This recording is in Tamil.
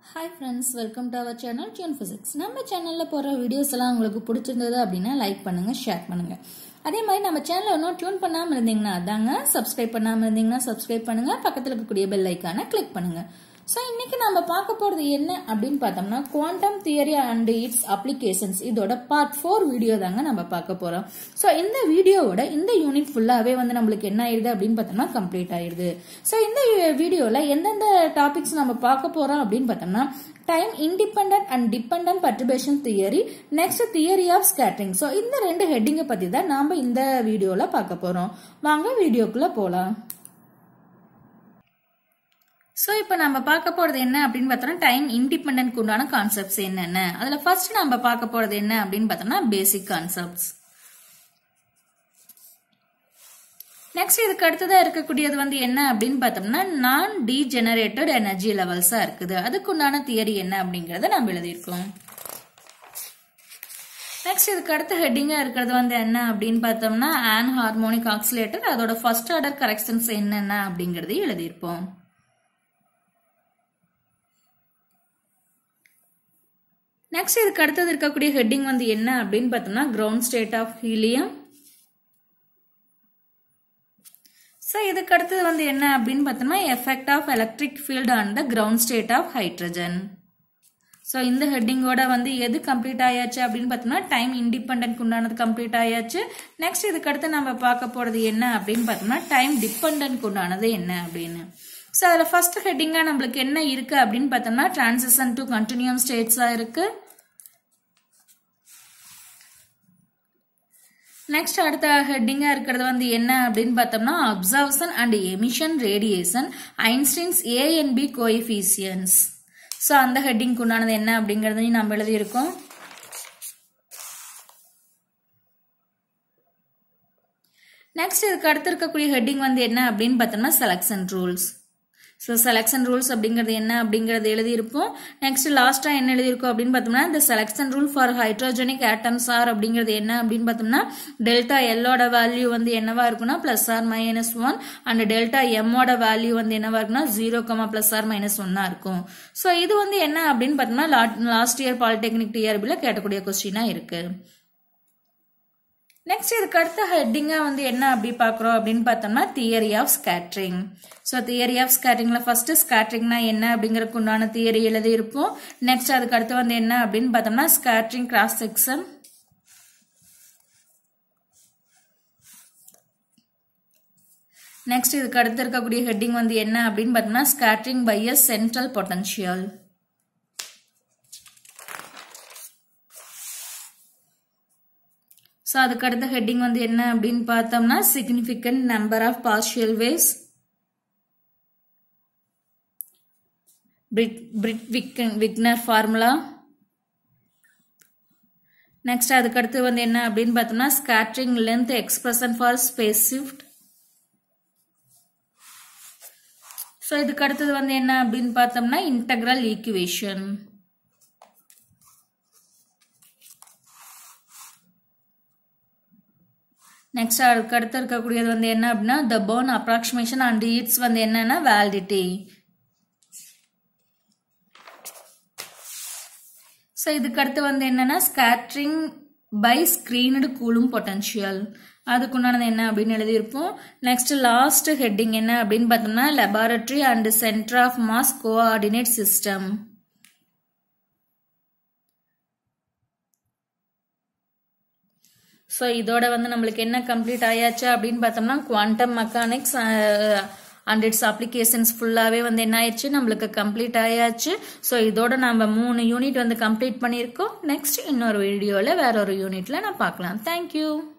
Hi friends, welcome to our channel Trb Physics. நம்ம சேனல்ல போற வீடியோஸ் எல்லாம் உங்களுக்கு பிடிச்சிருந்தது அப்படினா லைக் பண்ணுங்க, ஷேர் பண்ணுங்க. அதே மாதிரி நம்ம சேனலை இன்னும் டியூன் பண்ணாம இருந்தீங்கன்னா அதாங்க, சப்ஸ்கிரைப் பண்ணாம இருந்தீங்கன்னா சப்ஸ்கிரைப் பண்ணுங்க, பக்கத்துல இருக்கக்கூடிய பெல் ஐகானை கிளிக் பண்ணுங்க. சோ இன்னைக்கு நாம பார்க்க போறது என்ன அப்படினு பார்த்தோம்னா quantum theory and its applications இதோட பார்ட் 4 வீடியோ தாங்க நம்ம பார்க்க போறோம். சோ இந்த வீடியோவோட இந்த யூனிட் ஃபுல்லாவே வந்து நமக்கு என்ன ஆயிருது அப்படினு பார்த்தோம்னா கம்ப்ளீட் ஆயிருது. சோ இந்த வீடியோல எந்தெந்த டாபிக்ஸ் நம்ம பார்க்க போறோம் அப்படினு பார்த்தோம்னா time independent and dependent perturbation theory, next theory of scattering. So இந்த ரெண்டு ஹெட்டிங்க பத்தி தான் நாம இந்த வீடியோல பார்க்க போறோம். வாங்க வீடியோக்குள்ள போலாம். சோ இப்போ நம்ம பார்க்க போறது என்ன அப்படினு பார்த்தோம்னா டைம் இண்டிபெண்டன்ட் குண்டான கான்செப்ட்ஸ் என்னென்ன. அதுல ஃபர்ஸ்ட் நம்ம பார்க்க போறது என்ன அப்படினு பார்த்தோம்னா பேசிக் கான்செப்ட்ஸ். நெக்ஸ்ட் இதுக்கு அடுத்ததா இருக்கக்கூடியது வந்து என்ன அப்படின்னு பார்த்தோம்னா நான் டீஜெனரேட்டட் எனர்ஜி லெவல்ஸா இருக்குது. அதுக்கு உண்டான தியரி என்ன அப்படிங்கறத நம்ம எழுதியிருக்கோம். நெக்ஸ்ட் இதுக்கு அடுத்த ஹெட்டிங்கா இருக்கிறது வந்து என்ன அப்படின்னு பார்த்தோம்னா ஆன் ஹார்மோனிக் ஆக்சிலேட்டர், அதோட ஃபர்ஸ்ட் ஆர்டர் கரெக்ஷன்ஸ் என்னென்ன அப்படிங்கறதையும் எழுதியிருப்போம். நெக்ஸ்ட் இதுக்கு அடுத்தது இருக்கக்கூடிய ஹெட்டிங் வந்து என்ன அப்படின்னு பார்த்தோம்னா ground state of helium. So இதுக்கு அடுத்தது வந்து என்ன அப்படின்னு பார்த்தோம்னா effect of electric field on the ground state of hydrogen. So இந்த ஹெட்டிங்கோட வந்து எது கம்ப்ளீட் ஆயாச்சு அப்படின்னு பார்த்தோம்னா டைம் இண்டிபெண்டன்ட் உண்டானது கம்ப்ளீட் ஆயாச்சு. நெக்ஸ்ட் இதுக்கு அடுத்து நம்ம பார்க்க போறது என்ன அப்படின்னு பார்த்தோம்னா டைம் டிபெண்டன்ட் உண்டானது என்ன அப்படின்னு. சோ அதுல ஃபர்ஸ்ட் ஹெட்டிங்கா நம்மளுக்கு என்ன இருக்கு அப்படின்னு பார்த்தோம்னா டிரான்சிஷன் டு கண்டினியூம் ஸ்டேட்ஸா இருக்கு. நெக்ஸ்ட் அடுத்த ஹெட்டிங்கா இருக்கிறது வந்து என்ன அப்படின்னு பார்த்தோம்னா observation and emission radiation Einstein's A and B coefficients. So அந்த ஹெட்டிங் உண்டானது என்ன அப்படிங்கறதையும் நம்ம எழுதி இருக்கோம். நெக்ஸ்ட் இதுக்கு அடுத்து இருக்கக்கூடிய ஹெட்டிங் வந்து என்ன அப்படின்னு பார்த்தோம்னா selection rules. So selection rules அப்படிங்கிறது என்ன அப்படிங்கறது எழுதி இருப்போம். நெக்ஸ்ட் லாஸ்டா என்ன எழுதி இருக்கோம் அப்படின்னு பார்த்தோம்னா இந்த selection rule for hydrogenic atoms are அப்படிங்கிறது என்ன அப்படின்னு பார்த்தோம்னா டெல்டா எல்லோட வேல்யூ வந்து என்னவா இருக்குன்னா +or-1 அண்ட் டெல்டா எம்மோட வேல்யூ வந்து என்னவா இருக்குன்னா 0, +or-1 இருக்கும். சோ இது வந்து என்ன அப்படின்னு பார்த்தோம்னா லாஸ்ட் இயர் பாலிடெக்னிக் டிஆர்பில கேட்டக்கூடிய கொஸ்டினா இருக்கு. நெக்ஸ்ட் இதுக்கு அடுத்த ஹெட்டிங்கா வந்து என்ன அப்படி பாக்குறோம் அப்படின்னு பார்த்தோம்னா theory of scattering. So theory of ஸ்கேட்டரிங்ல ஃபர்ஸ்ட் ஸ்கேட்டரிங்னா என்ன அப்படிங்கறதுக்கு உண்டான தியரி எழுதி இருப்போம். நெக்ஸ்ட் அதுக்கு அடுத்து வந்து என்ன அப்படின்னு பார்த்தோம்னா ஸ்கேட்டரிங் கிராஸ் செக்ஷன். நெக்ஸ்ட் இதுக்கு அடுத்து இருக்கக்கூடிய ஹெட்டிங் வந்து என்ன அப்படின்னு பார்த்தோம்னா scattering by a central potential. So அதுக்கு அடுத்த ஹெட்டிங் வந்து என்ன அப்படின்னு பார்த்தோம்னா significant number of partial waves, Wigner formula. Next அதுக்கு அடுத்து வந்து என்ன அப்படின்னு பார்த்தோம்னா scattering length expression for space shift. So இதுக்கு அடுத்தது வந்து என்ன அப்படின்னு பார்த்தோம்னா இன்டெக்ரல் ஈக்குவேஷன். நெக்ஸ்ட் அதுக்கு அடுத்து இருக்கக்கூடியது வந்து என்ன அப்படின்னா the Born approximation and its வந்து என்னன்னா validity. சோ இதுக்கு அடுத்து வந்து என்னன்னா scattering by screened Coulomb potential. அதுக்குண்டானது என்ன அப்படின்னு எழுதி இருப்போம். நெக்ஸ்ட் லாஸ்ட் ஹெட்டிங் என்ன அப்படின்னு பார்த்தோம்னா laboratory and center of mass coordinate system. So இதோட வந்து நம்மளுக்கு என்ன கம்ப்ளீட் ஆயாச்சு அப்படின்னு பார்த்தோம்னா quantum mechanics and its applications ஃபுல்லாவே வந்து என்ன ஆயிடுச்சு நம்மளுக்கு கம்ப்ளீட் ஆயாச்சு. சோ இதோட நம்ம 3 யூனிட் வந்து கம்ப்ளீட் பண்ணியிருக்கோம். நெக்ஸ்ட் இன்னொரு வீடியோல வேற ஒரு யூனிட்ல நான் பார்க்கலாம். தேங்க்யூ.